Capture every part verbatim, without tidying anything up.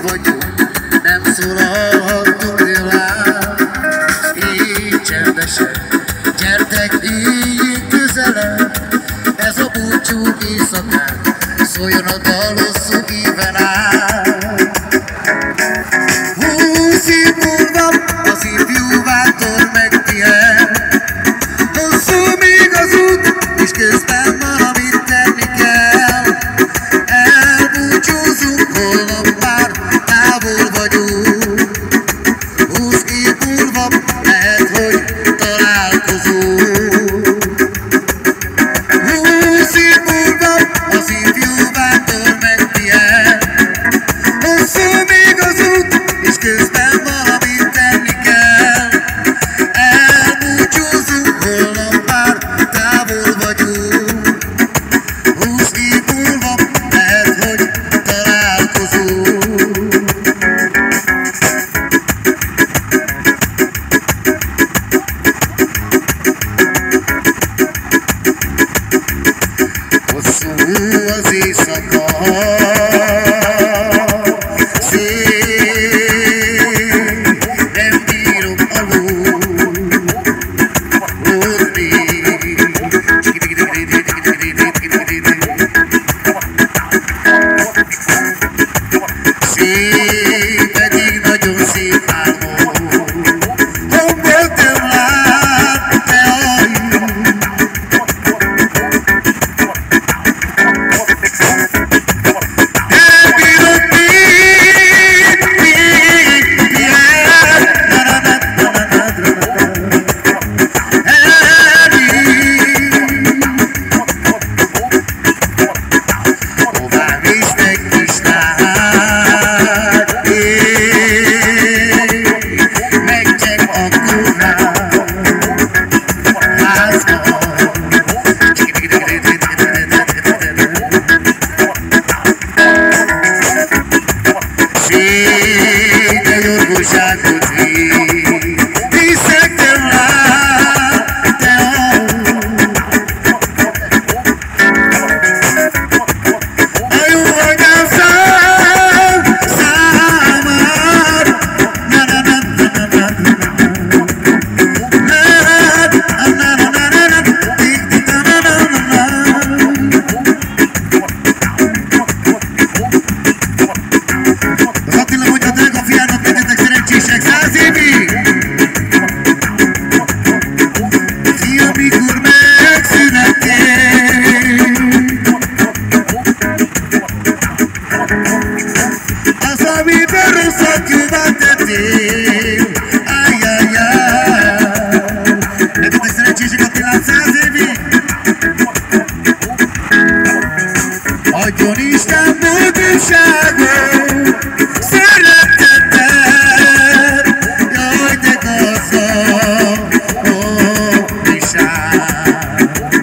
vagyunk, nem szólalhatunk délán. Így csendesen, gyertek így közelebb, ez a búcsú éjszakán, szóljon a dal hosszú éven át. Húsz év múlva az ifjú vándor megpihen, hosszú még az út, és közben valamit tenni kell. Elbúcsúzunk, holnap már távol vagyunk, húsz év múlva lehet, hogy találkozunk. Húsz év múlva az ifjú vándor megpihen, hosszú még az út, és közben valamit tenni kell. Elbúcsúzunk, holnap már távol vagyunk, húsz év múlva lehet, hogy találkozunk. Hosszú az éjszaka, szép, nem bírom aludni. Szép, pedig nagyon szép álmom, hangoltam lát, te hajj. Elbírod még, még, ilyen, hová néztek kislány, megcsek a kornál, házban. Szép, de jorgóságot vég, hiszektem lát, te hajj. A jó anyám szám, számár, na na na na na na Az Attila mondja a drága fiának, legyetek szerencsések száz évig! Fia, mikor megszülettél, az, amiben rosszat jóvá tettél, ájjájjáj. Legyetek szerencsések Attilát száz évig! Adjon Isten boldogságot, szeretettel, jaj, de gazdag boldogság.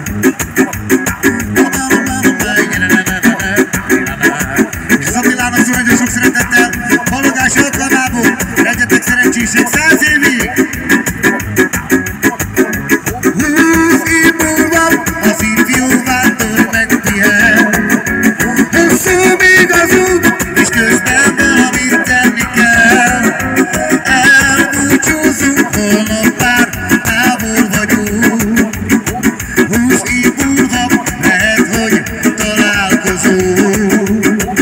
És az Attilának szól nagyon sok szeretettel, hallgatás alkalmából, legyetek szerencsések száz évig! Húsz év múlva az ifjú vándor megpihen, hosszú még az út, és közben valamit tenni kell. Elbúcsúzunk, holnap már távol vagyunk, húsz év múlva lehet, hogy találkozunk.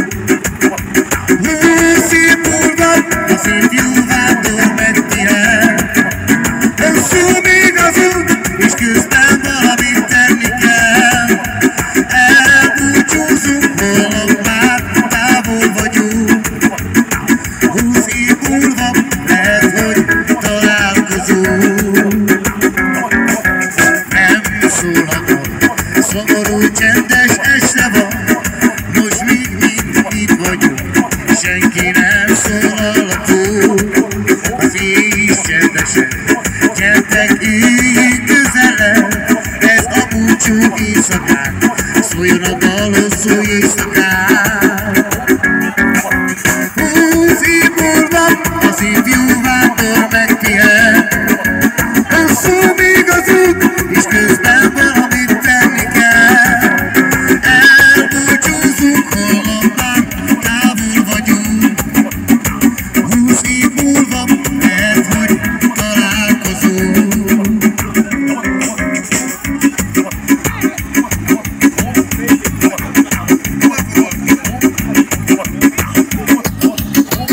Húsz év múlva az ifjú vándor megpihen, hosszú még az út, és közben valamit tenni kell. Elbúcsúzunk, holnap már távol vagyunk, húsz év múlva lehet, hogy találkozunk. Nem szólhatok, szomorú, csendes este van, most még mind itt vagyunk, senki nem szólalhatunk. Az éj is csendesen, gyertek így közelebb, ez a búcsú éjszakán, szóljon a dal hosszú éjszakán.